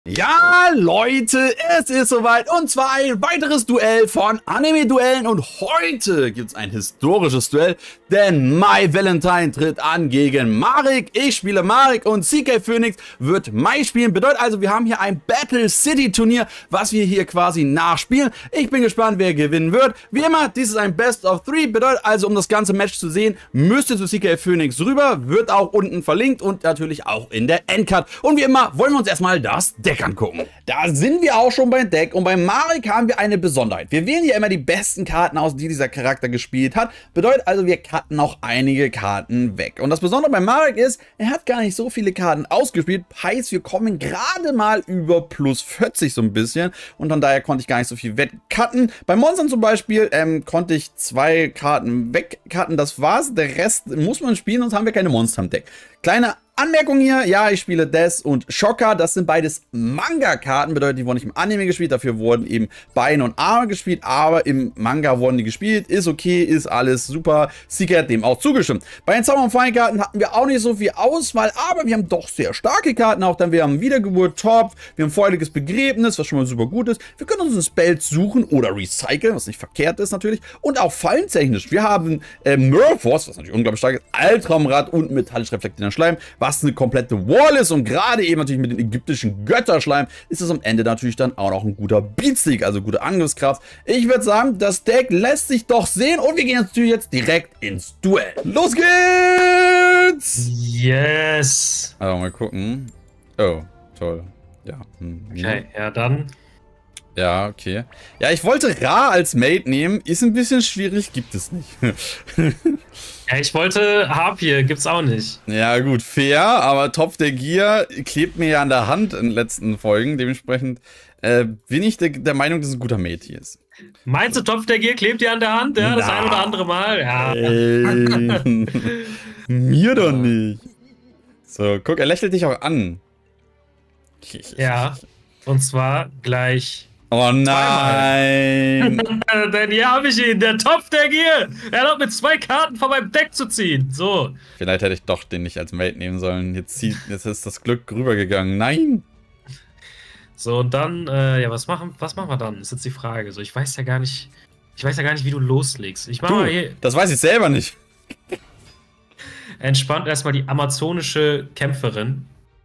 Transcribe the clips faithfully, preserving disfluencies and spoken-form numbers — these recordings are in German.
Ja, Leute, es ist soweit und zwar ein weiteres Duell von Anime-Duellen und heute gibt es ein historisches Duell, denn Mai Valentine tritt an gegen Marik. Ich spiele Marik und C K Phoenix wird Mai spielen. Bedeutet also, wir haben hier ein Battle City Turnier, was wir hier quasi nachspielen. Ich bin gespannt, wer gewinnen wird. Wie immer, dies ist ein Best of Three, bedeutet also, um das ganze Match zu sehen, müsst ihr zu C K Phoenix rüber, wird auch unten verlinkt und natürlich auch in der Endcard. Und wie immer, wollen wir uns erstmal das Deck angucken. Da sind wir auch schon beim Deck und bei Marik haben wir eine Besonderheit. Wir wählen hier immer die besten Karten aus, die dieser Charakter gespielt hat. Bedeutet also, wir cutten auch einige Karten weg. Und das Besondere bei Marik ist, er hat gar nicht so viele Karten ausgespielt. Heißt, wir kommen gerade mal über plus vierzig so ein bisschen und von daher konnte ich gar nicht so viel wegcutten. Bei Monstern zum Beispiel ähm, konnte ich zwei Karten wegcutten. Das war's. Der Rest muss man spielen, sonst haben wir keine Monster im Deck. Kleine Anmerkung hier, ja, ich spiele Death und Shocker, das sind beides Manga-Karten, bedeutet, die wurden nicht im Anime gespielt, dafür wurden eben Beine und Arme gespielt, aber im Manga wurden die gespielt, ist okay, ist alles super, Seeker hat dem auch zugestimmt. Bei den Zauber- und Fallenkarten hatten wir auch nicht so viel Auswahl, aber wir haben doch sehr starke Karten, auch dann wir haben Wiedergeburt, Top, wir haben feuriges Begräbnis, was schon mal super gut ist, wir können uns ein Spell suchen oder recyceln, was nicht verkehrt ist natürlich, und auch fallentechnisch, wir haben äh, Mirrorforce, was natürlich unglaublich stark ist, Altraumrad und metallisch reflektierender Schleim, was eine komplette Wall ist und gerade eben natürlich mit den ägyptischen Götterschleim ist es am Ende natürlich dann auch noch ein guter Beatstick, also gute Angriffskraft. Ich würde sagen, das Deck lässt sich doch sehen und wir gehen natürlich jetzt direkt ins Duell. Los geht's! Yes! Also mal gucken. Oh, toll. Ja. Hm, okay, ja dann. Ja, okay. Ja, ich wollte Ra als Mate nehmen. Ist ein bisschen schwierig, gibt es nicht. Ja, ich wollte Harpie, gibt's auch nicht. Ja, gut, fair, aber Topf der Gier klebt mir ja an der Hand in den letzten Folgen. Dementsprechend äh, bin ich der, der Meinung, dass es ein guter Mate hier ist. Meinst du, Topf der Gier klebt dir an der Hand? Ja, das ein oder andere Mal. Ja. Ey, mir doch nicht. So, guck, er lächelt dich auch an. Ja, und zwar gleich. Oh nein! Denn hier habe ich ihn, der Topf der Gier! Er hat mit zwei Karten von meinem Deck zu ziehen. So. Vielleicht hätte ich doch den nicht als Mate nehmen sollen. Jetzt, zieht, jetzt ist das Glück rübergegangen. Nein! So, und dann, äh, ja, was machen, was machen wir dann? Ist jetzt die Frage. So, ich weiß ja gar nicht, ich weiß ja gar nicht, wie du loslegst. Ich mach du, mal hier. Das weiß ich selber nicht. Entspannt erstmal die amazonische Kämpferin.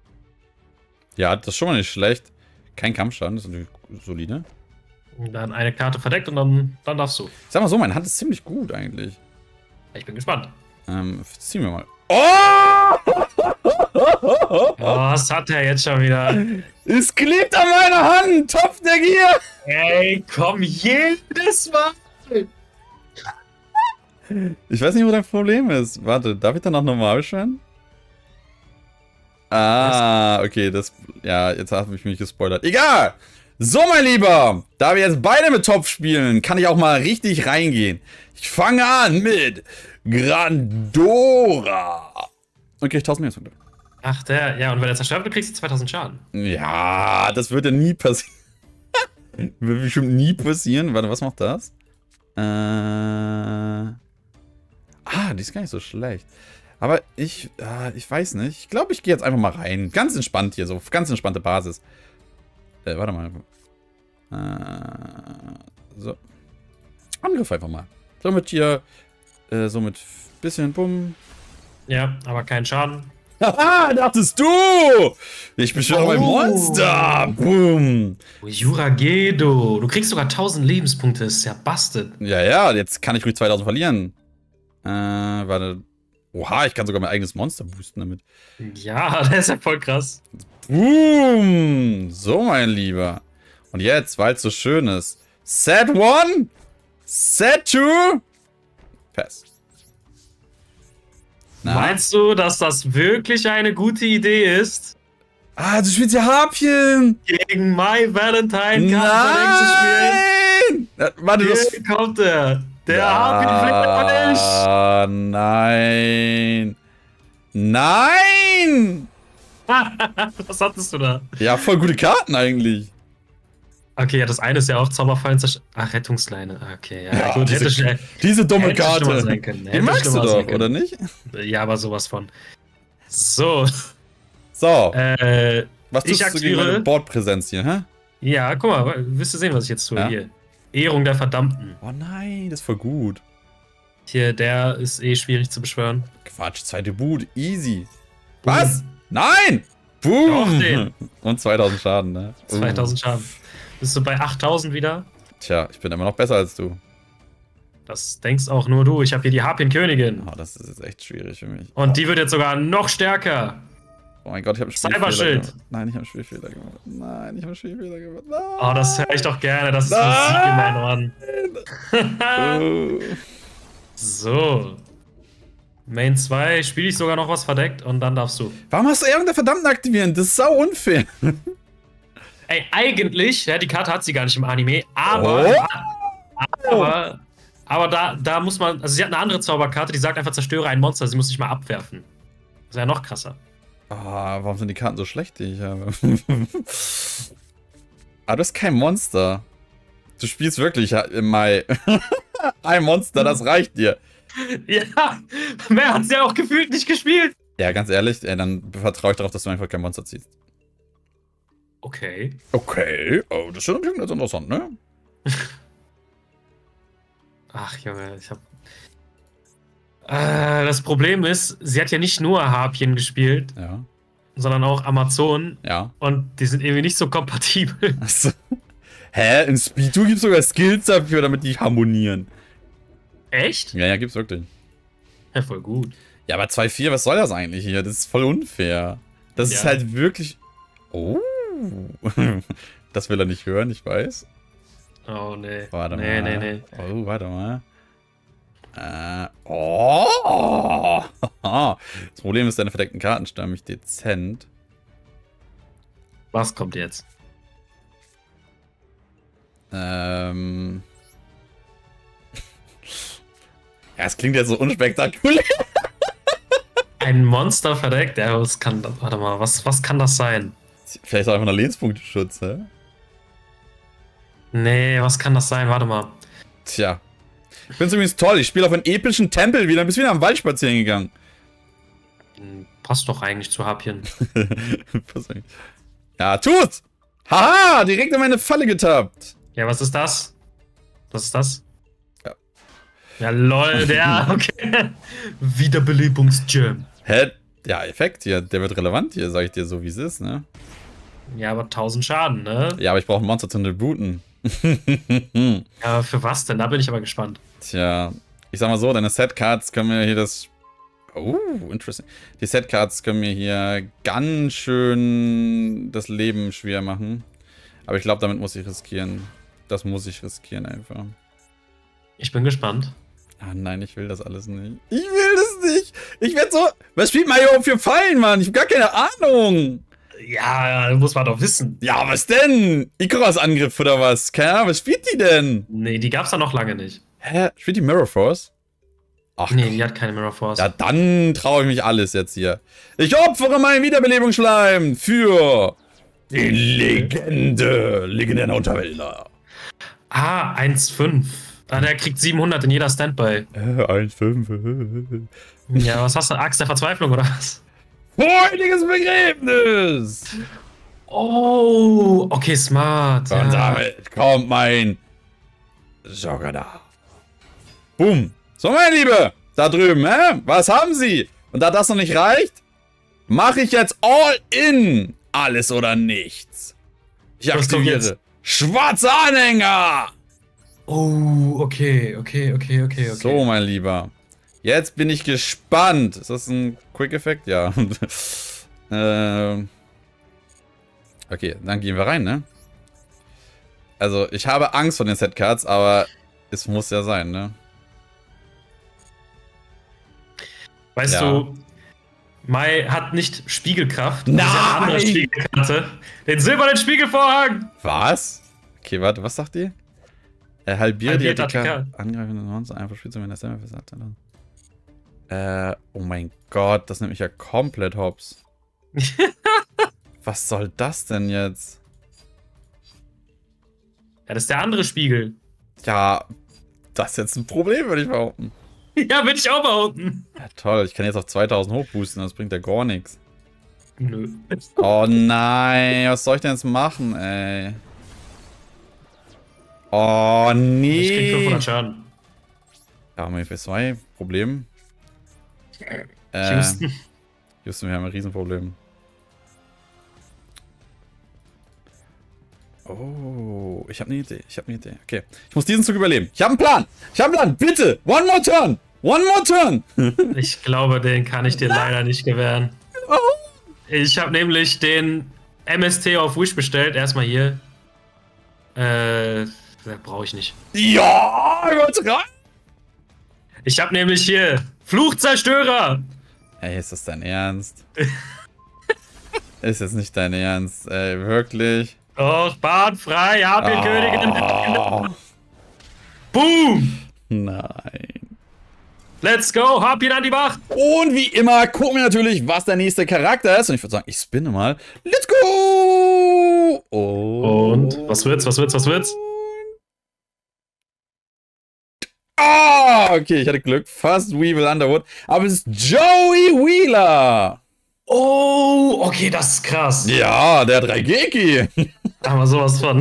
Ja, das ist schon mal nicht schlecht. Kein Kampfschaden, das ist natürlich solide. Und dann eine Karte verdeckt und dann, dann darfst du. Sag mal so, meine Hand ist ziemlich gut eigentlich. Ich bin gespannt. Ähm, ziehen wir mal. Oh! Oh, was hat er jetzt schon wieder? Es klebt an meiner Hand! Topf der Gier! Ey, komm, jedes Mal! Ich weiß nicht, wo dein Problem ist. Warte, darf ich dann noch normal stellen? Ah, okay, das... Ja, jetzt habe ich mich gespoilert. Egal! So, mein Lieber, da wir jetzt beide mit Topf spielen, kann ich auch mal richtig reingehen. Ich fange an mit Grandora. Und krieg tausend Lebenspunkte. Ach, der, ja, und wenn er zerstört wird, kriegst du zweitausend Schaden. Ja, das wird ja nie passieren. Wird bestimmt nie passieren. Warte, was macht das? Äh... Ah, die ist gar nicht so schlecht. Aber ich, äh, ich weiß nicht. Ich glaube, ich gehe jetzt einfach mal rein. Ganz entspannt hier, so ganz entspannte Basis. Äh, warte mal. Äh, so. Angriff einfach mal. So mit hier, äh, so mit bisschen Bumm. Ja, aber kein Schaden. Haha, dachtest du! Ich bin schon oh. Mein Monster! Boom! Juragedo! Du kriegst sogar tausend Lebenspunkte, das ist ja busted. Ja, ja, jetzt kann ich ruhig zweitausend verlieren. Äh, warte. Oha, ich kann sogar mein eigenes Monster boosten damit. Ja, das ist ja voll krass. Boom! So, mein Lieber. Und jetzt, weil es so schön ist. Set one! Set two! Pass. Na? Meinst du, dass das wirklich eine gute Idee ist? Ah, du spielst ja Harpien! Gegen My Valentine Karten zu spielen? Ja, warte, Hier das kommt er! Der ja, Harpien fliegt aber nicht! Ah, nein! Nein! Was hattest du da? Ja, voll gute Karten eigentlich. Okay, ja, das eine ist ja auch Zauberfallen. Ach, Rettungsleine. Okay, ja, ja gut. Diese, schnell, diese dumme Karte. Sein können. Die magst du doch, oder nicht? Ja, aber sowas von. So. So. Äh, Was tust Ich du gegen meine aktiviere- Bordpräsenz hier, hä? Ja, guck mal, willst du sehen, was ich jetzt tue? Ja. Hier. Ehrung der Verdammten. Oh nein, das ist voll gut. Hier, der ist eh schwierig zu beschwören. Quatsch, zweite Boot, easy. Boom. Was? Nein! Boom! Doch, den. Und zweitausend Schaden, ne? zweitausend Schaden. Bist du bei achttausend wieder? Tja, ich bin immer noch besser als du. Das denkst auch nur du. Ich habe hier die Harpienkönigin. Oh, das ist jetzt echt schwierig für mich. Und die wird jetzt sogar noch stärker. Oh mein Gott, ich habe einen Spielfehler Cyberschild. gemacht. Nein, ich habe einen Spielfehler gemacht. Nein, ich habe einen Spielfehler gemacht. Nein. Oh, das höre ich doch gerne. Das ist Nein. Musik in meinen Ohren. Oh. So. Main zwei spiele ich sogar noch was verdeckt und dann darfst du. Warum hast du Ehrung der Verdammten aktivieren? Das ist sau unfair. Ey, eigentlich, ja, die Karte hat sie gar nicht im Anime, aber. Oh. Aber, aber da, da muss man. Also, sie hat eine andere Zauberkarte, die sagt einfach, zerstöre ein Monster, sie muss nicht mal abwerfen. Das ist ja noch krasser. Ah, warum sind die Karten so schlecht, die ich habe? Ah, du bist kein Monster. Du spielst wirklich im Mai. Ein Monster, das reicht dir. Ja, mehr hat sie ja auch gefühlt nicht gespielt. Ja, ganz ehrlich, ey, dann vertraue ich darauf, dass du einfach kein Monster ziehst. Okay. Okay, oh, das ist schon ganz interessant, ne? Ach, Junge, ich hab. Äh, das Problem ist, sie hat ja nicht nur Harpien gespielt, Ja, sondern auch Amazonen. ja. Und die sind irgendwie nicht so kompatibel. Achso. Hä? In Speed gibt es sogar Skills dafür, damit die harmonieren. Echt? Ja, ja, gibt's wirklich. Ja, voll gut. Ja, aber zwei vier, was soll das eigentlich hier? Das ist voll unfair. Das Ja. ist halt wirklich... Oh. Das will er nicht hören, ich weiß. Oh, nee. Warte nee, mal. nee, nee. Oh, warte mal. Äh, oh. Das Problem ist, deine verdeckten Karten stören mich dezent. Was kommt jetzt? Ähm... Ja, es klingt jetzt so unspektakulär. Ein Monster verdeckt? Ja, was kann das? Warte mal, was, was kann das sein? Vielleicht auch einfach ein Lebenspunkteschutz, hä? Nee, was kann das sein? Warte mal. Tja. Ich find's übrigens toll. Ich spiele auf einen epischen Tempel wieder. Bist wieder am Wald spazieren gegangen. Hm, Passt doch eigentlich zu Harpien. Ja, tut's! Haha, direkt in meine Falle getappt. Ja, was ist das? Was ist das? Ja. Ja, lol, der, okay. Wiederbelebungsgem. Hä? Ja, Effekt hier. Der wird relevant hier, sag ich dir so, wie es ist, ne? Ja, aber tausend Schaden, ne? Ja, aber ich brauche ein Monster zum Rebooten. Ja, für was denn? Da bin ich aber gespannt. Tja, ich sag mal so, deine Setcards können mir hier das... Oh, interesting. Die Setcards können mir hier ganz schön das Leben schwer machen. Aber ich glaube, damit muss ich riskieren. Das muss ich riskieren einfach. Ich bin gespannt. Ah nein, ich will das alles nicht. Ich will das nicht. Ich werde so... Was spielt man hier für Fallen, Mann? Ich habe gar keine Ahnung. Ja, muss man doch wissen. Ja, was denn? Ikaros-Angriff oder was? Keine Ahnung, was spielt die denn? Nee, die gab's da noch lange nicht. Hä? Spielt die Mirror Force? Ach, Nee, die hat keine Mirror Force. ja, dann traue ich mich alles jetzt hier. Ich opfere meinen Wiederbelebungsschleim für die Legende. Legendäre Unterwälder. Ah, eins Komma fünf. Ah, der kriegt siebenhundert in jeder Standby. Äh, eins Komma fünf. Ja, was hast du? Axt der Verzweiflung oder was? Freudiges Begräbnis. Oh, okay, smart. Und damit kommt mein Joggerda. Boom. So, meine Liebe, da drüben, hä? Was haben Sie? Und da das noch nicht reicht, mache ich jetzt all in. Alles oder nichts. Ich Was kommt aktiviere jetzt? schwarze Anhänger. Oh, okay, okay, okay, okay, okay. So, mein Lieber. Jetzt bin ich gespannt. Ist das ein Quick-Effekt? Ja. ähm. Okay, dann gehen wir rein, ne? Also, ich habe Angst vor den Setcards, aber es muss ja sein, ne? Weißt Ja. du, Mai hat nicht Spiegelkraft. Nein! Sie hat eine andere Spiegelkarte. Den silbernen Spiegelvorhang! Was? Okay, warte, was sagt die? Er halbiert, Halbiert die A T K. Attacke. Angreifende Monster einfach spielt, wenn er selber versagt hat. Äh, oh mein Gott, das nimmt mich ja komplett hops. Was soll das denn jetzt? Ja, das ist der andere Spiegel. Ja, das ist jetzt ein Problem, würde ich behaupten. Ja, würde ich auch behaupten. Ja, toll, ich kann jetzt auf zweitausend hochboosten, das bringt ja gar nichts. Nö. Oh nein, was soll ich denn jetzt machen, ey? Oh nee. Ich krieg fünfhundert Schaden. Ja, haben wir F zwei Problem. Äh, Houston. Houston, wir haben ein Riesenproblem. Oh, ich habe eine Idee. Ich habe eine Idee. Okay, ich muss diesen Zug überleben. Ich habe einen Plan. Ich habe einen Plan. Bitte, one more turn. One more turn. Ich glaube, den kann ich dir leider nicht gewähren. Warum? Ich habe nämlich den M S T auf Wish bestellt. Erstmal hier. Äh, brauche ich nicht. Ja, übertreib. Ich habe nämlich hier Fluchzerstörer. Ey, ist das dein Ernst? Ist jetzt nicht dein Ernst, ey, wirklich? Doch, bahnfrei, hab ihr Oh. Königin. Boom! Nein. Let's go, hab ihn an die Macht. Und wie immer gucken wir natürlich, was der nächste Charakter ist. Und ich würde sagen, ich spinne mal. Let's go! Oh. Und was wird's, was wird's, was wird's? Ah, okay, ich hatte Glück. Fast Weevil Underwood. Aber es ist Joey Wheeler. Oh, okay, das ist krass. Ja, der drei Geki. Aber sowas von.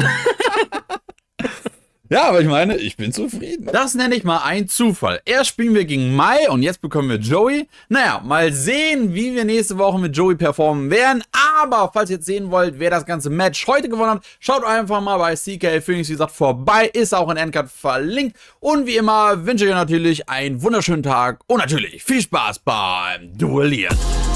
Ja, aber ich meine, ich bin zufrieden. Das nenne ich mal einen Zufall. Erst spielen wir gegen Mai und jetzt bekommen wir Joey. Naja, mal sehen, wie wir nächste Woche mit Joey performen werden. Aber falls ihr jetzt sehen wollt, wer das ganze Match heute gewonnen hat, schaut einfach mal bei C K Phoenix, wie gesagt, vorbei. Ist auch in Endcard verlinkt. Und wie immer wünsche ich euch natürlich einen wunderschönen Tag und natürlich viel Spaß beim Duellieren.